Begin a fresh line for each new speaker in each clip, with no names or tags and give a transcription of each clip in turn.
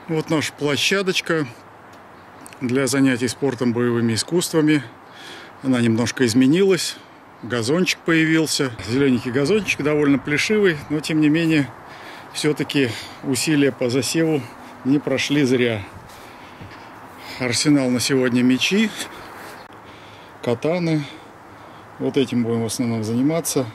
Вот наша площадочка для занятий спортом, боевыми искусствами. Она немножко изменилась. Газончик появился. Зелененький газончик, довольно плешивый, но тем не менее все-таки усилия по засеву не прошли зря. Арсенал на сегодня: мечи, катаны. Вот этим будем в основном заниматься.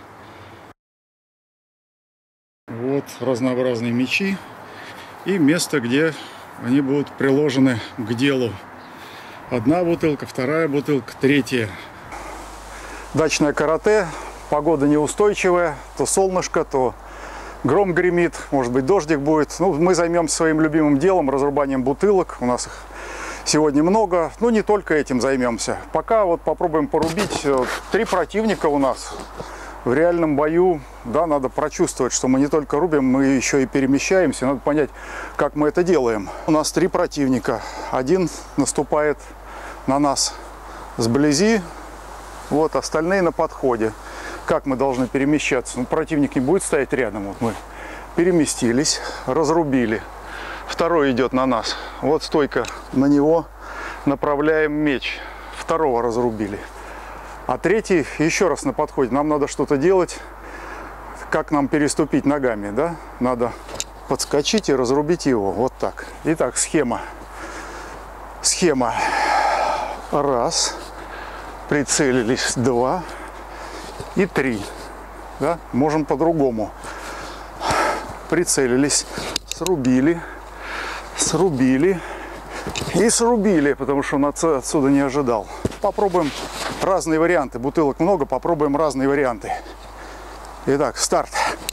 Вот разнообразные мечи и место, где они будут приложены к делу. Одна бутылка, вторая бутылка, третья. Дачное карате. Погода неустойчивая. То солнышко, то гром гремит. Может быть, дождик будет. Ну, мы займемся своим любимым делом, разрубанием бутылок. У нас их сегодня много. Ну, не только этим займемся. Пока вот попробуем порубить. 3 противника у нас в реальном бою. Да, надо прочувствовать, что мы не только рубим, мы еще и перемещаемся. Надо понять, как мы это делаем. У нас 3 противника. Один наступает на нас сблизи. Вот, остальные на подходе. Как мы должны перемещаться? Ну, противник не будет стоять рядом. Вот мы переместились, разрубили. Второй идет на нас. Вот стойка, на него направляем меч. Второго разрубили. А третий еще раз на подходе. Нам надо что-то делать. Как нам переступить ногами, да? Надо подскочить и разрубить его. Вот так. Итак, схема. Схема. Раз. Прицелились. 2. И 3. Да? Можем по-другому. Прицелились. Срубили. Срубили. И срубили, потому что он отсюда не ожидал. Попробуем разные варианты. Бутылок много, попробуем разные варианты. Итак, старт.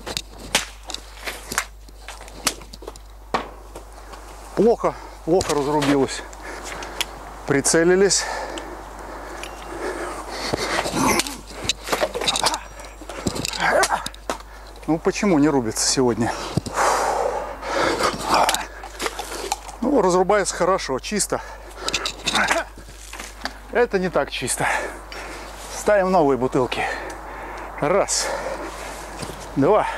Плохо разрубилось. Прицелились. Ну, почему не рубится сегодня? Ну, разрубается хорошо, чисто. Это не так чисто. Ставим новые бутылки. 1, 2,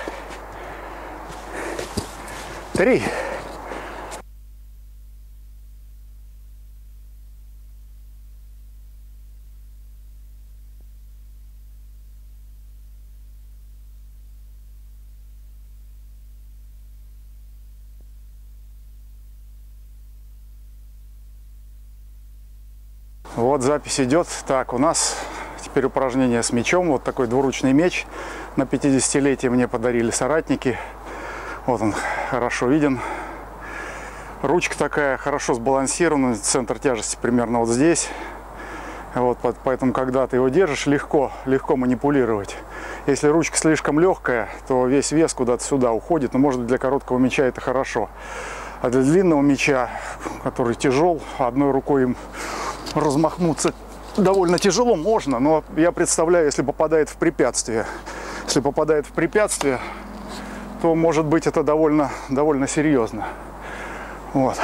3. Вот запись идет. Так, у нас теперь упражнение с мечом. Вот такой двуручный меч. На 50-летие мне подарили соратники. Вот он, хорошо виден. Ручка такая, хорошо сбалансирована. Центр тяжести примерно вот здесь. Вот, поэтому, когда ты его держишь, легко манипулировать. Если ручка слишком легкая, то весь вес куда-то сюда уходит. Но, может быть, для короткого меча это хорошо. А для длинного меча, который тяжел, одной рукой им размахнуться довольно тяжело, можно, но я представляю, если попадает в препятствие. Если попадает в препятствие, то может быть это довольно серьезно. Вот.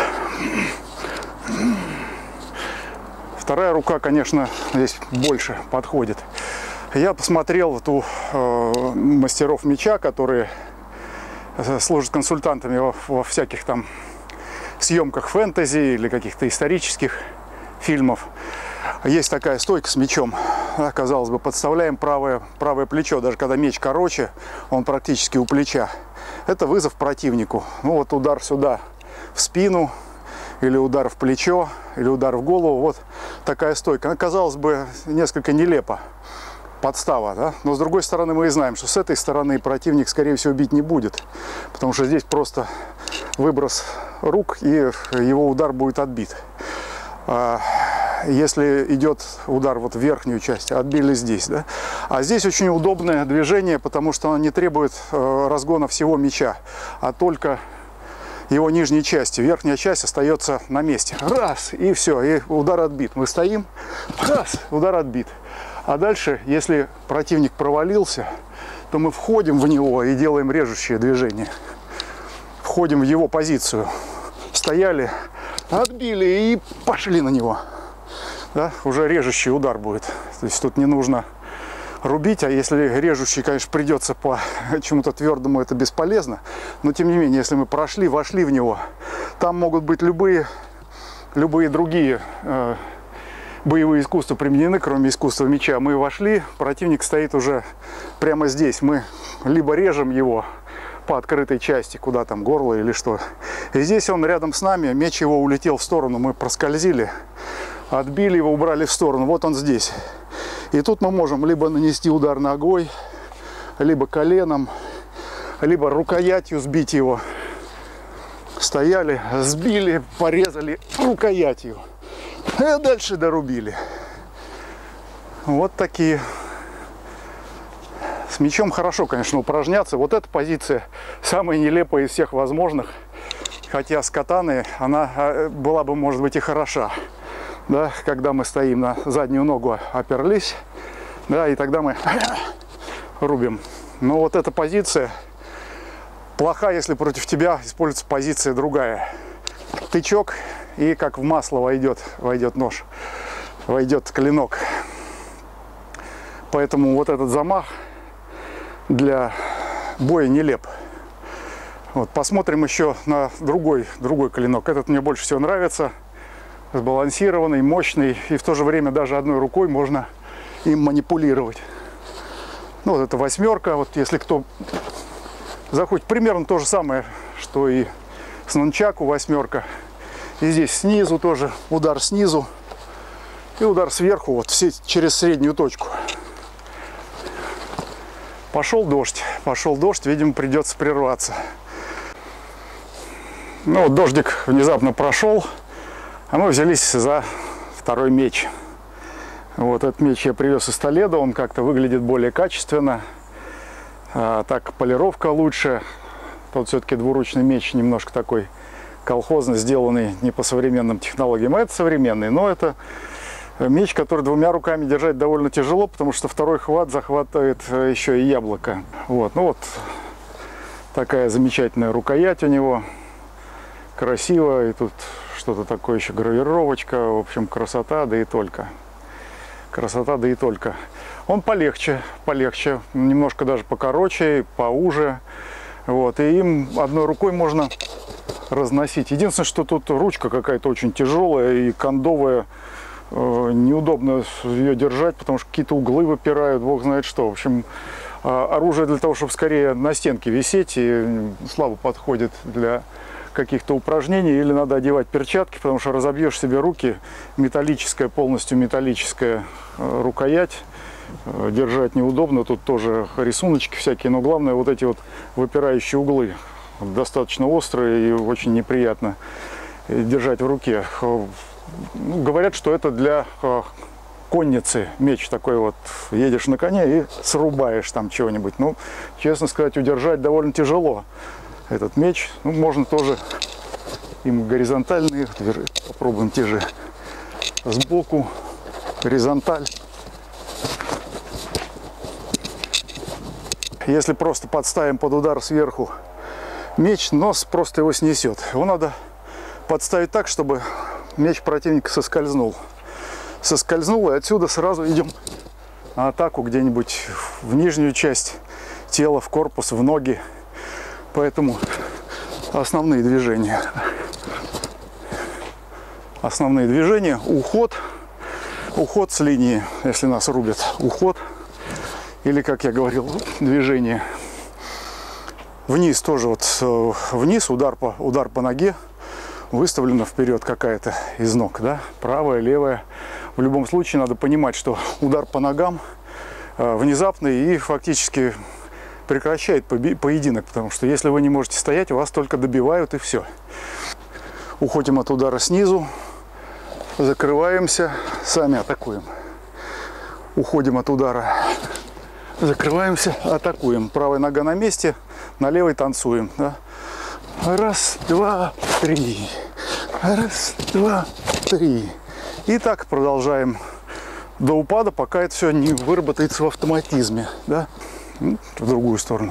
Вторая рука, конечно, здесь больше подходит. Я посмотрел мастеров меча, которые служат консультантами во всяких там съемках фэнтези или каких-то исторических фильмов. Есть такая стойка с мечом. Казалось бы, подставляем правое плечо. Даже когда меч короче, он практически у плеча. Это вызов противнику. Ну вот удар сюда в спину, или удар в плечо, или удар в голову. Вот такая стойка. Она, казалось бы, несколько нелепо. Подстава, да? Но с другой стороны мы и знаем, что с этой стороны противник, скорее всего, бить не будет. Потому что здесь просто выброс рук, и его удар будет отбит. Если идет удар вот в верхнюю часть, отбили здесь, да? А здесь очень удобное движение, потому что оно не требует разгона всего меча, а только его нижней части. Верхняя часть остается на месте. Раз, и все, и удар отбит. Мы стоим, раз, удар отбит. А дальше, если противник провалился, то мы входим в него и делаем режущее движение. Входим в его позицию. Стояли, отбили и пошли на него. Да? Уже режущий удар будет. То есть тут не нужно рубить, а если режущий, конечно, придется по чему-то твердому, это бесполезно. Но тем не менее, если мы прошли, вошли в него, Там могут быть любые другие боевые искусства применены, кроме искусства меча. Мы вошли, противник стоит уже прямо здесь. Мы либо режем его по открытой части, куда там, горло или что. И здесь он рядом с нами, меч его улетел в сторону, мы проскользили, отбили его, убрали в сторону. Вот он здесь. И тут мы можем либо нанести удар ногой, либо коленом, либо рукоятью сбить его. Стояли, сбили, порезали рукоятью. И дальше дорубили. Вот такие. С мечом хорошо, конечно, упражняться. Вот эта позиция самая нелепая из всех возможных. Хотя с катаной она была бы, может быть, и хороша. Да, когда мы стоим на заднюю ногу, оперлись, да, и тогда мы рубим. Но вот эта позиция плоха, если против тебя используется позиция другая. Тычок, и как в масло войдет нож, войдет клинок. Поэтому вот этот замах для боя нелеп. Вот, посмотрим еще на другой клинок. Этот мне больше всего нравится. Сбалансированный, мощный. И в то же время даже одной рукой можно им манипулировать. Ну, вот это восьмерка. Вот если кто захочет, примерно то же самое, что и с нунчаку восьмерка. И здесь снизу тоже удар снизу. И удар сверху, вот все через среднюю точку. Пошел дождь, видимо, придется прерваться. Ну вот дождик внезапно прошел, а мы взялись за второй меч. Вот этот меч я привез из Толедо, он как-то выглядит более качественно. Так полировка лучше. Тут все-таки двуручный меч немножко такой колхозно сделанный, не по современным технологиям. А это современный, но это меч, который двумя руками держать довольно тяжело, потому что второй хват захватывает еще и яблоко. Вот, ну вот такая замечательная рукоять у него, красиво, и тут что-то такое еще, гравировочка, в общем, красота, да и только. Красота, да и только. Он полегче, немножко даже покороче, поуже. Вот, и им одной рукой можно разносить. Единственное, что тут ручка какая-то очень тяжелая и кондовая. Неудобно ее держать, потому что какие-то углы выпирают, бог знает что. В общем, оружие для того, чтобы скорее на стенке висеть, и слабо подходит для каких-то упражнений. Или надо одевать перчатки, потому что разобьешь себе руки. Металлическая, полностью металлическая рукоять. Держать неудобно. Тут тоже рисуночки всякие, но главное вот эти вот выпирающие углы. Достаточно острые и очень неприятно держать в руке. Говорят, что это для конницы меч такой вот. Едешь на коне и срубаешь там чего-нибудь. Ну, честно сказать, удержать довольно тяжело этот меч. Ну, можно тоже им горизонтальные. Попробуем те же сбоку. Горизонталь. Если просто подставим под удар сверху меч, нос просто его снесет. Его надо подставить так, чтобы меч противника соскользнул. Соскользнул, и отсюда сразу идем на атаку где-нибудь в нижнюю часть тела, в корпус, в ноги. Поэтому основные движения. Основные движения. Уход. Уход с линии, если нас рубят. Уход. Или, как я говорил, движение. Вниз тоже вот вниз, удар по ноге. Выставлена вперед какая-то из ног, да, правая, левая. В любом случае надо понимать, что удар по ногам внезапный и фактически прекращает поединок, потому что если вы не можете стоять, вас только добивают и все. Уходим от удара снизу, закрываемся, сами атакуем. Уходим от удара, закрываемся, атакуем. Правая нога на месте, на левой танцуем, да. Раз, два, три. Раз, два, три. И так продолжаем до упада, пока это все не выработается в автоматизме. Да? В другую сторону.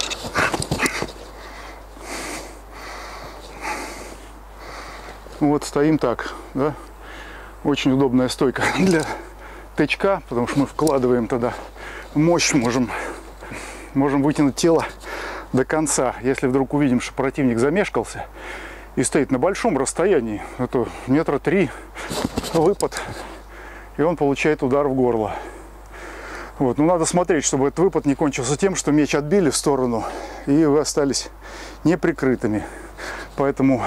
Вот стоим так. Да? Очень удобная стойка для тычка, потому что мы вкладываем тогда мощь, можем вытянуть тело до конца. Если вдруг увидим, что противник замешкался и стоит на большом расстоянии, это метра 3, выпад, и он получает удар в горло. Вот. Но надо смотреть, чтобы этот выпад не кончился тем, что меч отбили в сторону, и вы остались неприкрытыми. Поэтому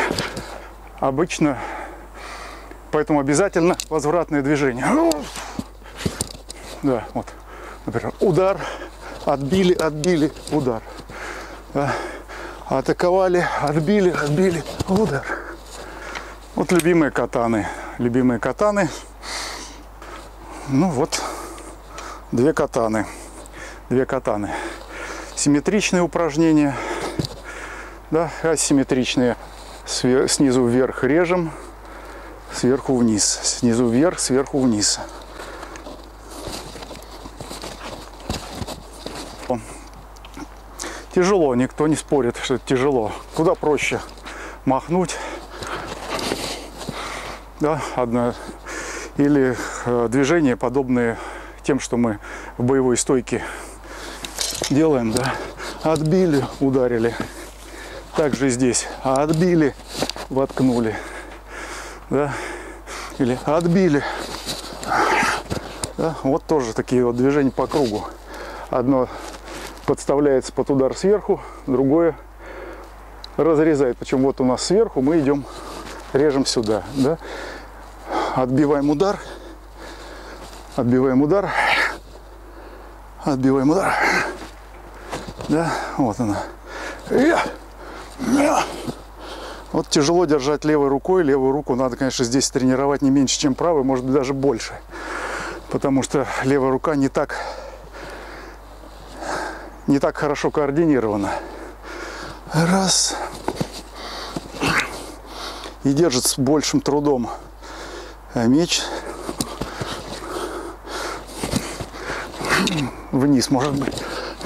обязательно возвратное движение. Да, вот, например, удар, отбили, удар. Да. Атаковали, отбили, удар. Вот любимые катаны. Ну вот, две катаны. Симметричные упражнения, да, асимметричные. Снизу вверх режем, сверху вниз. Снизу вверх, сверху вниз. Тяжело, никто не спорит, что это тяжело. Куда проще махнуть, да, или движения, подобные тем, что мы в боевой стойке делаем, да. Отбили, ударили. Также здесь отбили, воткнули, да, или отбили, да. Вот тоже такие вот движения по кругу. Одно подставляется под удар сверху, другое разрезает. Причем вот у нас сверху мы идем, режем сюда, да. Отбиваем удар, да, вот она. Вот тяжело держать левой рукой. Левую руку надо, конечно, здесь тренировать не меньше, чем правой, может быть, даже больше. Потому что левая рука не так хорошо координирована. Раз. И держит с большим трудом меч. Вниз, может быть.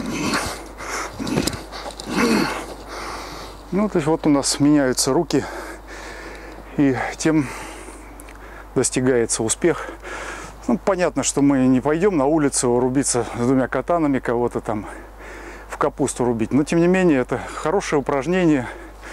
Ну, то есть вот у нас меняются руки, и тем достигается успех. Ну, понятно, что мы не пойдем на улицу рубиться с двумя катанами, кого-то там в капусту рубить. Но, тем не менее, это хорошее упражнение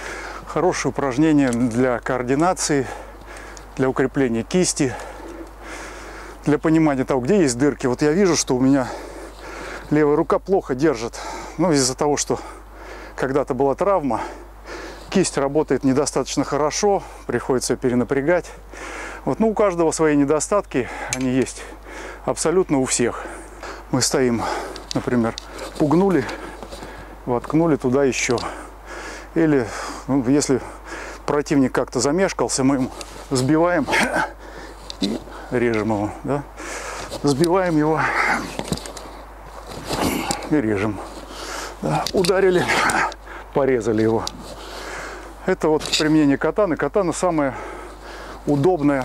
для координации, для укрепления кисти, для понимания того, где есть дырки. Вот я вижу, что у меня левая рука плохо держит. Ну, из-за того, что когда-то была травма, кисть работает недостаточно хорошо, приходится ее перенапрягать. Вот, ну, у каждого свои недостатки, они есть абсолютно у всех. Мы стоим, например, пугнули, воткнули туда еще. Или, ну, если противник как-то замешкался, мы ему сбиваем и режем его, да? Сбиваем его и режем. Да, ударили, порезали его. Это вот применение катаны. Катана самая удобная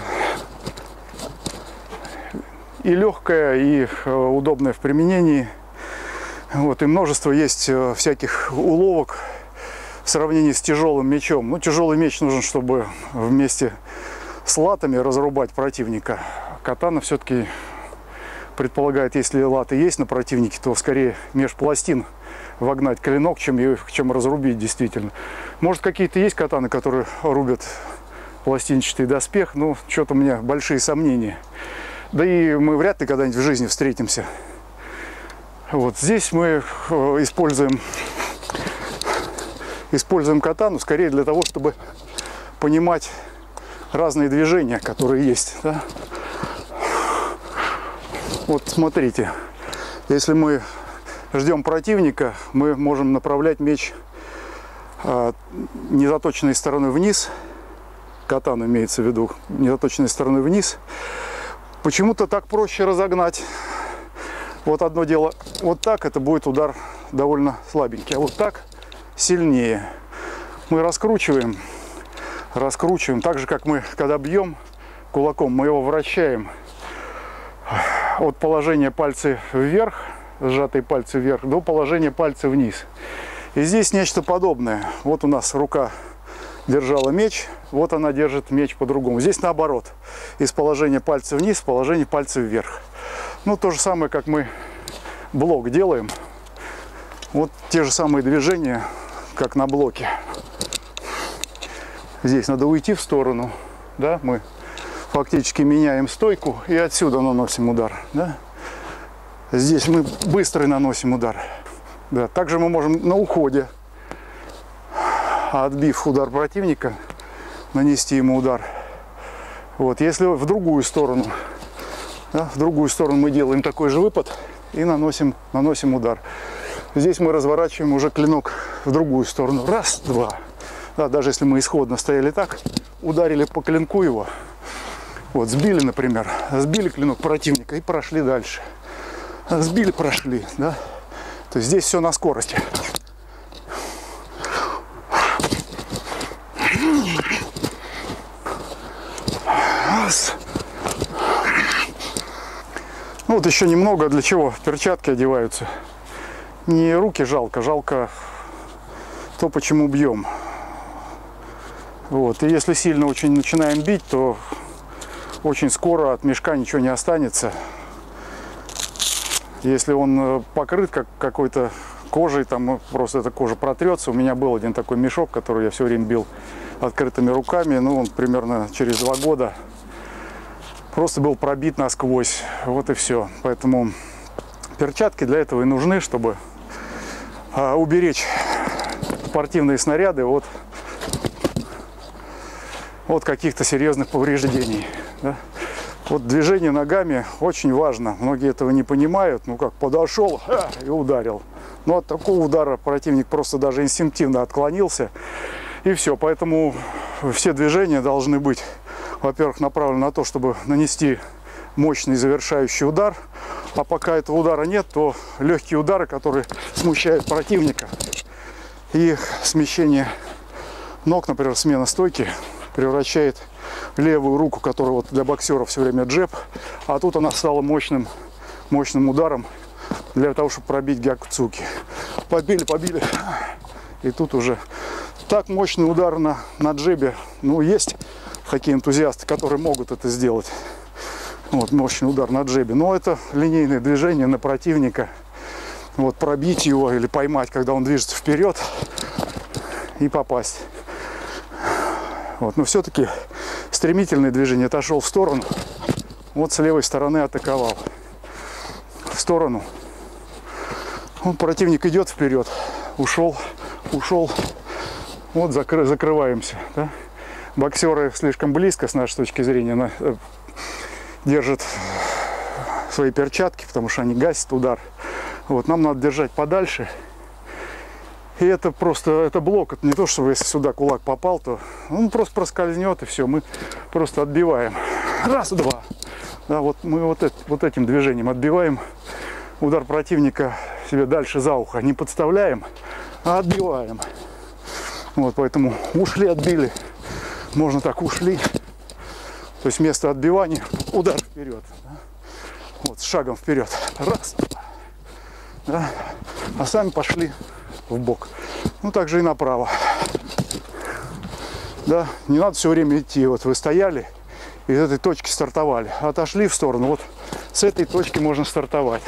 и легкая, и удобная в применении. Вот, и множество есть всяких уловок в сравнении с тяжелым мечом. Ну, тяжелый меч нужен, чтобы вместе с латами разрубать противника. Катана все-таки предполагает, если латы есть на противнике, то скорее меж пластин вогнать клинок, чем разрубить действительно. Может, какие-то есть катаны, которые рубят пластинчатый доспех, но что-то у меня большие сомнения. Да и мы вряд ли когда-нибудь в жизни встретимся. Вот здесь мы используем катану скорее для того, чтобы понимать разные движения, которые есть. Да? Вот смотрите, если мы ждем противника, мы можем направлять меч незаточенной стороной вниз. Катану имеется в виду незаточенной стороной вниз. Почему-то так проще разогнать. Вот одно дело, вот так, это будет удар довольно слабенький, а вот так сильнее. Мы раскручиваем, так же, как мы, когда бьем кулаком, мы его вращаем от положения пальца вверх, сжатые пальцы вверх, до положения пальца вниз. И здесь нечто подобное. Вот у нас рука держала меч, вот она держит меч по-другому. Здесь наоборот, из положения пальца вниз в положение пальца вверх. Ну, то же самое, как мы блок делаем. Вот те же самые движения, как на блоке. Здесь надо уйти в сторону. Да? Мы фактически меняем стойку и отсюда наносим удар. Да? Здесь мы быстро наносим удар. Да. Также мы можем на уходе, отбив удар противника, нанести ему удар. Вот. Если в другую сторону, да, в другую сторону мы делаем такой же выпад и наносим удар. Здесь мы разворачиваем уже клинок в другую сторону. Раз, два. Да, даже если мы исходно стояли так, ударили по клинку его, вот, сбили, например, сбили клинок противника и прошли дальше. Сбили, прошли, да. То есть здесь все на скорости. Раз. Ну, вот еще немного, для чего перчатки одеваются. Не руки жалко, жалко то, почему бьем. Вот. И если сильно очень начинаем бить, то очень скоро от мешка ничего не останется. Если он покрыт какой-то кожей, там просто эта кожа протрется. У меня был один такой мешок, который я все время бил открытыми руками. Ну, он примерно через 2 года просто был пробит насквозь. Вот и все. Поэтому перчатки для этого и нужны, чтобы уберечь спортивные снаряды от каких-то серьезных повреждений. Да? Вот движение ногами очень важно. Многие этого не понимают. Ну как, подошел и ударил. Но от такого удара противник просто даже инстинктивно отклонился. И все. Поэтому все движения должны быть, во-первых, направлены на то, чтобы нанести мощный завершающий удар. А пока этого удара нет, то легкие удары, которые смущают противника. И смещение ног, например, смена стойки, превращает левую руку, которая вот для боксеров все время джеб, а тут она стала мощным ударом для того, чтобы пробить гякуцуки. Побили. И тут уже так мощный удар на джебе. Ну, есть такие энтузиасты, которые могут это сделать. Вот, мощный удар на джебе. Но это линейное движение на противника. Вот, пробить его или поймать, когда он движется вперед, и попасть. Вот, но все-таки стремительное движение. Отошел в сторону. Вот с левой стороны атаковал. В сторону. Вот противник идет вперед. Ушел. Вот закрываемся. Да? Боксеры слишком близко, с нашей точки зрения, держат свои перчатки, потому что они гасят удар. Вот, нам надо держать подальше. И это просто, это блок. Это не то, что если сюда кулак попал, то он просто проскользнет, и все. Мы просто отбиваем. Раз, два. Да, вот мы вот этим движением отбиваем удар противника себе дальше за ухо. Не подставляем, а отбиваем. Вот, поэтому ушли, отбили. Можно так, ушли. То есть вместо отбивания удар вперед. Да? Вот, с шагом вперед. Раз, два. Да? А сами пошли в бок. Ну, также и направо. Да, не надо все время идти. Вот вы стояли, из этой точки стартовали. Отошли в сторону. Вот с этой точки можно стартовать.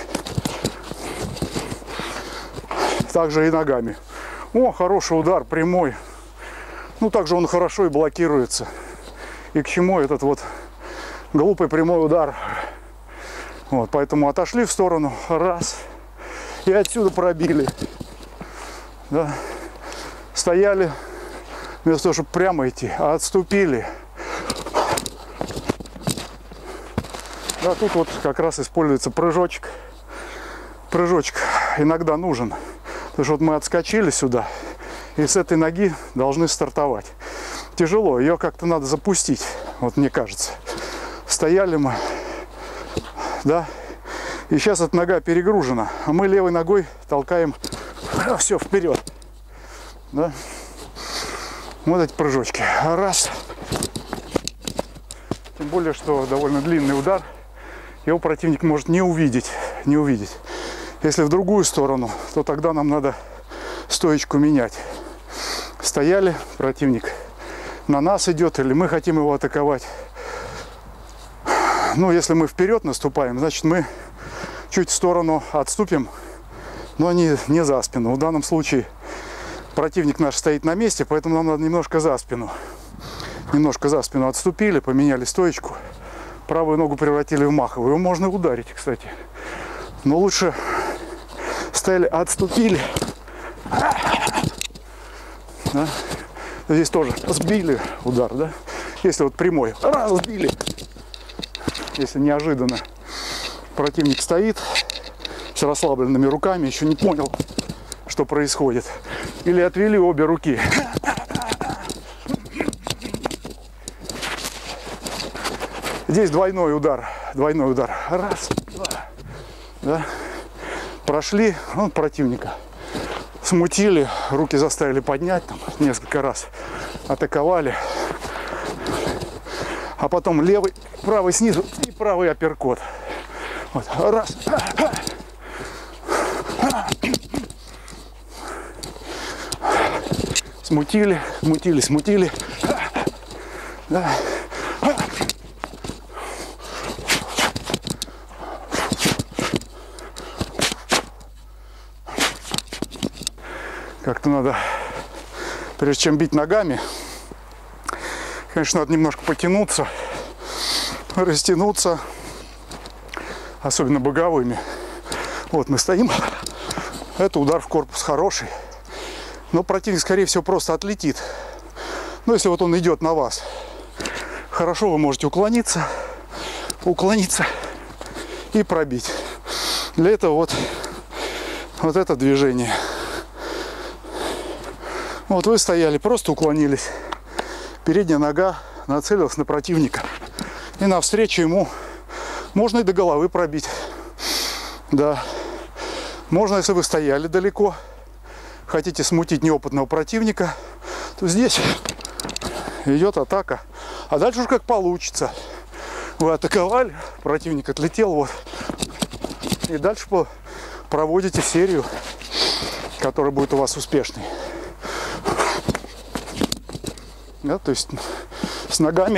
Также и ногами. О, хороший удар, прямой. Ну, также он хорошо и блокируется. И к чему этот вот глупый прямой удар? Вот, поэтому отошли в сторону. Раз. И отсюда пробили. Да. Стояли, вместо того, чтобы прямо идти, а отступили. Да, тут вот как раз используется прыжочек. Прыжочек иногда нужен. Потому что вот мы отскочили сюда, и с этой ноги должны стартовать. Тяжело, ее как-то надо запустить, вот мне кажется. Стояли мы, да, и сейчас эта нога перегружена, а мы левой ногой толкаем все вперед. Да? Вот эти прыжочки. Раз. Тем более, что довольно длинный удар. Его противник может не увидеть. Если в другую сторону, то тогда нам надо стоечку менять. Стояли, противник на нас идет, или мы хотим его атаковать. Ну, если мы вперед наступаем, значит мы чуть в сторону отступим, но не за спину. В данном случае противник наш стоит на месте, поэтому нам надо немножко за спину. Немножко за спину отступили, поменяли стоечку. Правую ногу превратили в маховую. Его можно ударить, кстати. Но лучше стояли, отступили. Да? Здесь тоже сбили удар, да? Если вот прямой, раз, сбили. Если неожиданно противник стоит с расслабленными руками, еще не понял, что происходит. Или отвели обе руки. Здесь двойной удар. Двойной удар. Раз, два. Да? Прошли противника. Смутили, руки заставили поднять там, несколько раз. Атаковали. А потом левый, правый снизу и правый апперкот. Вот. Раз. Смутили, смутили, смутили. Да. Как-то надо, прежде чем бить ногами, конечно, надо немножко потянуться, растянуться, особенно боговыми. Вот мы стоим, это удар в корпус хороший, но противник, скорее всего, просто отлетит. Но если вот он идет на вас, хорошо, вы можете уклониться и пробить. Для этого вот это движение. Вот вы стояли, просто уклонились. Передняя нога нацелилась на противника. И навстречу ему можно и до головы пробить. Да. Можно, если вы стояли далеко, хотите смутить неопытного противника, то здесь идет атака. А дальше уж как получится. Вы атаковали, противник отлетел, вот. И дальше проводите серию, которая будет у вас успешной. Да, то есть с ногами,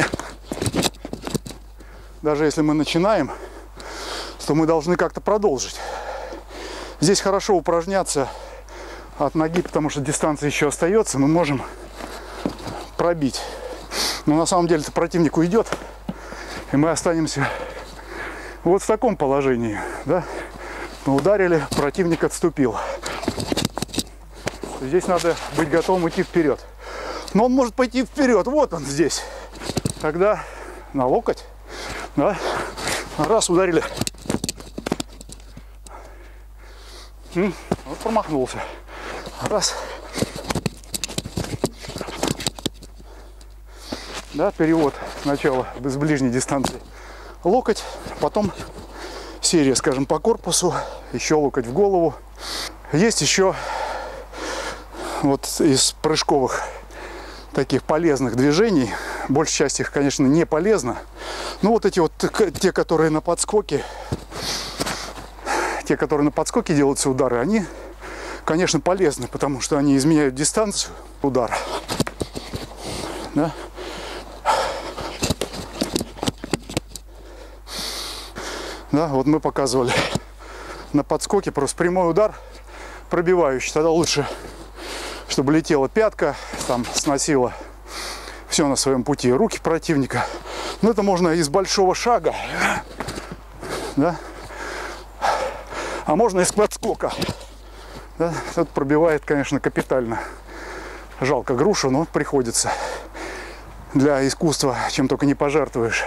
даже если мы начинаем, то мы должны как-то продолжить. Здесь хорошо упражняться от ноги, потому что дистанция еще остается, мы можем пробить. Но на самом деле противник уйдет, и мы останемся вот в таком положении. Да? Мы ударили, противник отступил. Здесь надо быть готовым идти вперед. Но он может пойти вперед. Вот он здесь. Тогда на локоть. Да? Раз, ударили. Вот промахнулся. Раз. Да, перевод сначала с ближней дистанции. Локоть, потом серия, скажем, по корпусу. Еще локоть в голову. Есть еще вот из прыжковых таких полезных движений. Большая часть их, конечно, не полезна. Но вот эти вот, те, которые на подскоке, делаются удары, они, конечно, полезны, потому что они изменяют дистанцию удара. Да? Да, вот мы показывали на подскоке просто прямой удар пробивающий. Тогда лучше, чтобы летела пятка, там сносила все на своем пути, руки противника. Но это можно из большого шага, да? А можно из подскока. Да? Это пробивает, конечно, капитально. Жалко грушу, но приходится. Для искусства чем только не пожертвуешь.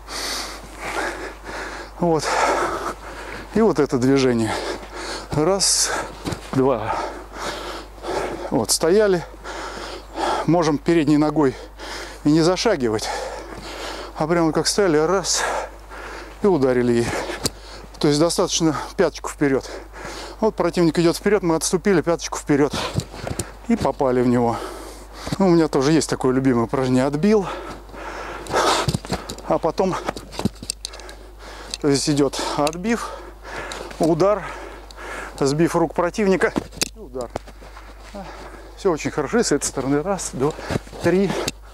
Вот. И вот это движение. Раз, два. Вот, стояли. Можем передней ногой и не зашагивать. А прямо как стояли, раз, и ударили ей. То есть достаточно пяточку вперед. Вот противник идет вперед, мы отступили, пяточку вперед. И попали в него. Ну, у меня тоже есть такое любимое упражнение. Отбил. А потом здесь идет отбив, удар, сбив рук противника и удар. Все очень хорошо. И с этой стороны. Раз, два, три.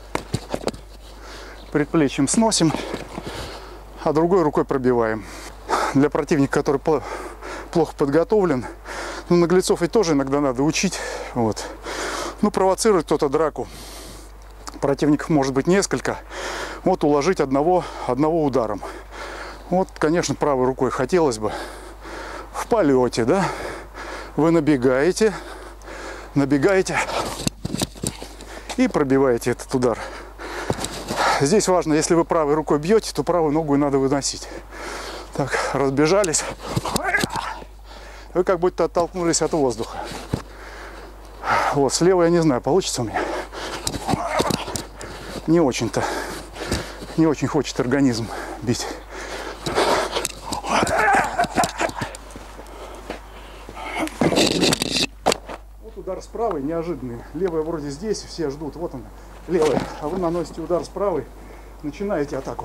Предплечьем сносим, а другой рукой пробиваем. Для противника, который плохо подготовлен, ну, наглецов и тоже иногда надо учить. Вот. Ну, провоцирует кто-то драку. Противников может быть несколько. Вот уложить одного ударом. Вот, конечно, правой рукой хотелось бы. В полете, да, вы набегаете и пробиваете этот удар. Здесь важно, если вы правой рукой бьете, то правую ногу надо выносить. Так, разбежались. Вы как будто оттолкнулись от воздуха. Вот, слева я не знаю, получится у меня. Не очень-то. Не очень хочет организм бить. Вот удар с правой неожиданный. Левая вроде здесь, все ждут. Вот она, левая. А вы наносите удар с правой, начинаете атаку.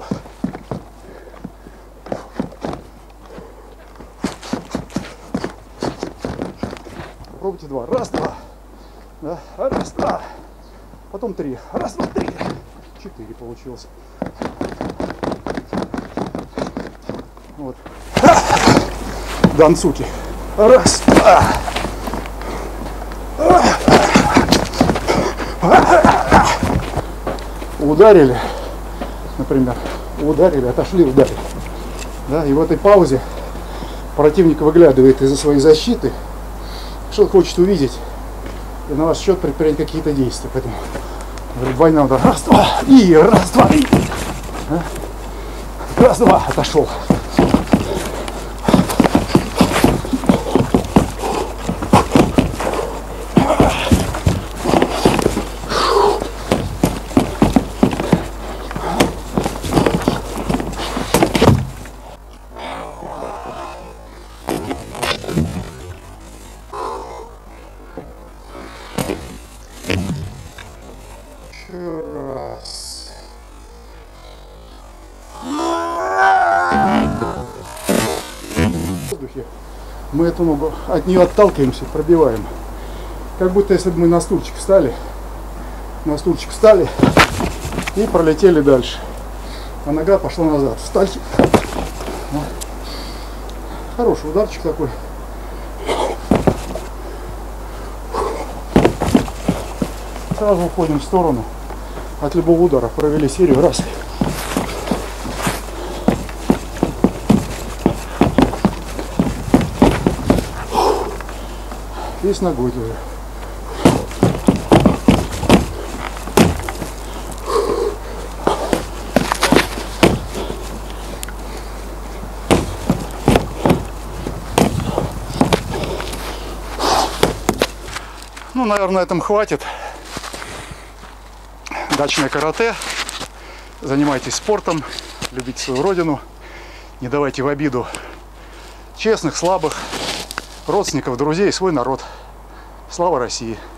Пробуйте два. Раз, два. Да. Раз, два. Потом три. Раз, два, три. 4 получилось. Вот. Данцуки. Раз, два. Ударили, например. Ударили, отошли, ударили. Да, и в этой паузе противник выглядывает из-за своей защиты, что хочет увидеть, и на ваш счет предпринять какие-то действия. Поэтому двойной удар. Раз, два. И раз, два. И. Раз, два. Отошел. Раз. В воздухе мы эту ногу от нее отталкиваемся, пробиваем. Как будто если бы мы на стульчик встали и пролетели дальше. А нога пошла назад. Встали. Хороший ударчик такой. Сразу уходим в сторону от любого удара. Провели серию. Раз. И с ногой тоже. Ну, наверное, на этом хватит. Дачное карате. Занимайтесь спортом, любите свою родину, не давайте в обиду честных, слабых, родственников, друзей, свой народ. Слава России!